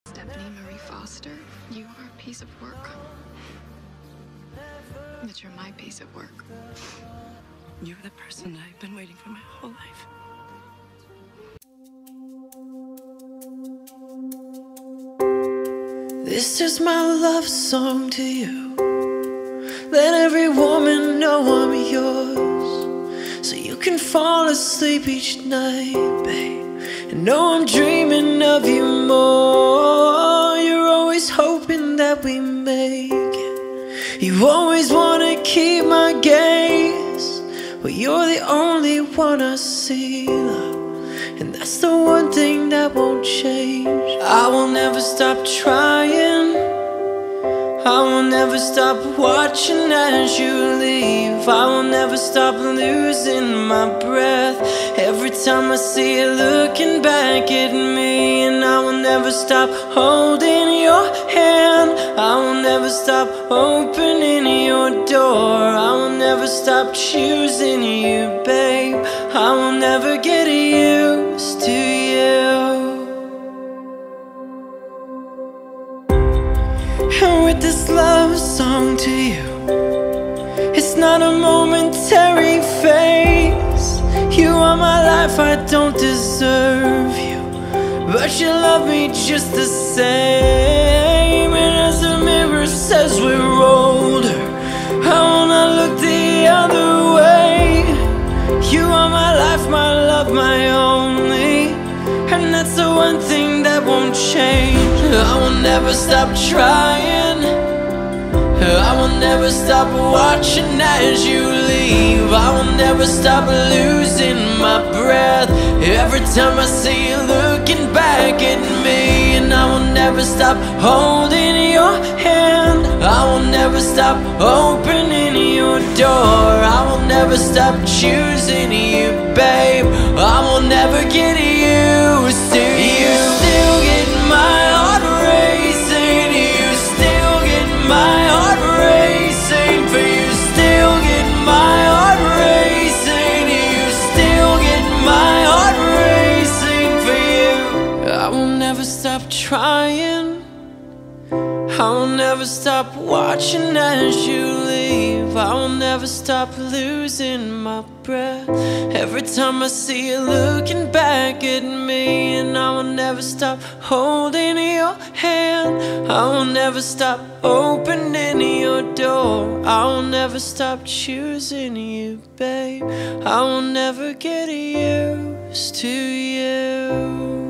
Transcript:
Stephanie Marie Foster, you are a piece of work. But you're my piece of work. You're the person that I've been waiting for my whole life. This is my love song to you. Let every woman know I'm yours, so you can fall asleep each night, babe, and know I'm dreaming of you more. You're always hoping that we make it. You always wanna keep my gaze. Well, you're the only one I see, love, and that's the one thing that won't change. I will never stop trying. I will never stop watching as you leave. I will never stop losing my breath every time I see you looking back at me. And I will never stop holding your hand. I will never stop opening your door. I will never stop choosing you, babe. I will never get used to you. And with this love song to you, it's not a momentary phase. You are my life, I don't deserve you, but you love me just the same. And as the mirror says we're older, I wanna look the other way. You are my life, my love, my only, and that's the one thing that won't change. I will never stop trying. I will never stop watching as you leave. I will never stop losing my breath every time I see you looking back at me. And I will never stop holding your hand. I will never stop opening your door. I will never stop choosing you, babe. I will never get used to you. Still get my heart racing. You still get my heart racing. For you still get my heart racing. You still get my heart racing for you. I will never stop trying. I will never stop watching as you leave. I will never stop losing my breath every time I see you looking back at me. And I will never stop holding your hand. I will never stop opening your door. I will never stop choosing you, babe. I will never get used to you.